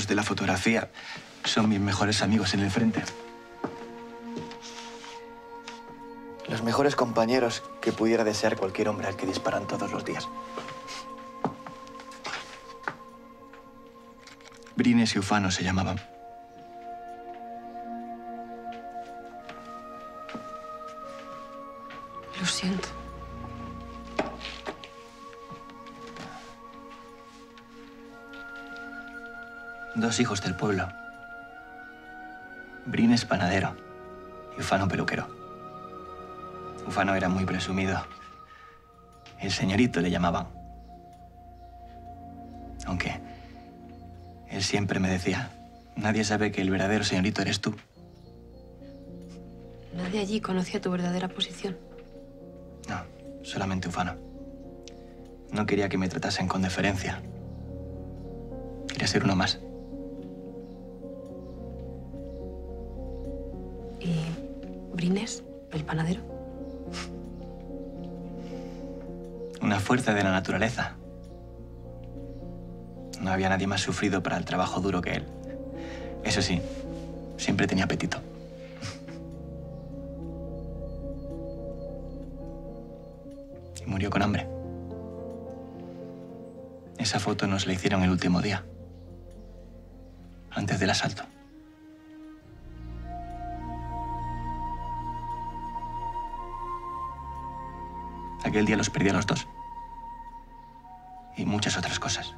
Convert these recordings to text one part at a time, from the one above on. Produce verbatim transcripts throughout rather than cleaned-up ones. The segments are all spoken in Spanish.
Los de la fotografía son mis mejores amigos en el frente. Los mejores compañeros que pudiera desear cualquier hombre al que disparan todos los días. Brines y Ufano se llamaban. Lo siento. Dos hijos del pueblo. Brines panadero y Ufano peluquero. Ufano era muy presumido. El señorito le llamaban. Aunque él siempre me decía, nadie sabe que el verdadero señorito eres tú. Nadie allí conocía tu verdadera posición. No, solamente Ufano. No quería que me tratasen con deferencia. Quería ser uno más. ¿Y Brines, el panadero? Una fuerza de la naturaleza. No había nadie más sufrido para el trabajo duro que él. Eso sí, siempre tenía apetito. Y murió con hambre. Esa foto nos la hicieron el último día, antes del asalto. Aquel día los perdí a los dos. Y muchas otras cosas.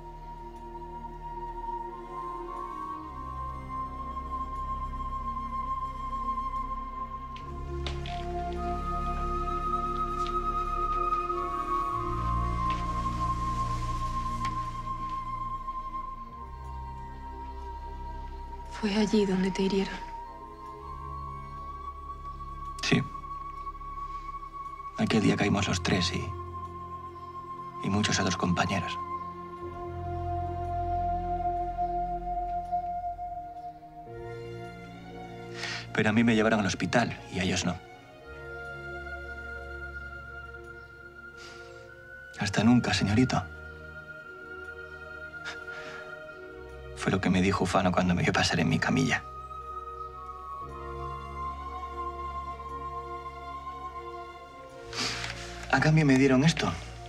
Fue allí donde te hirieron. Sí. Aquel día caímos los tres y... y muchos otros compañeros. Pero a mí me llevaron al hospital y a ellos no. Hasta nunca, señorito. Fue lo que me dijo Ufano cuando me vio pasar en mi camilla. A cambio me dieron esto.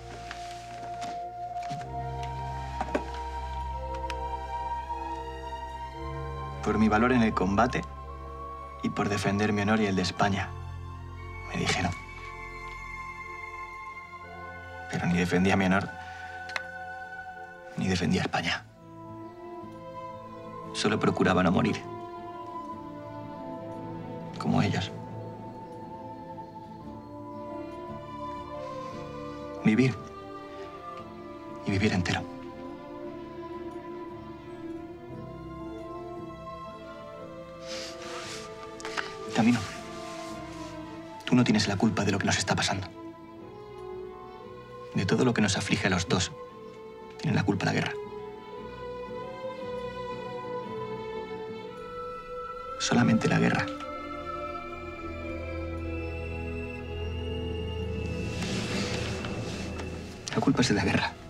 Por mi valor en el combate y por defender mi honor y el de España, me dijeron. Pero ni defendía mi honor, ni defendía a España. Solo procuraba no morir. Como ellos. Vivir. Y vivir entero. Camino. Tú no tienes la culpa de lo que nos está pasando. De todo lo que nos aflige a los dos, tiene la culpa la guerra. Solamente la guerra. La culpa es de la guerra.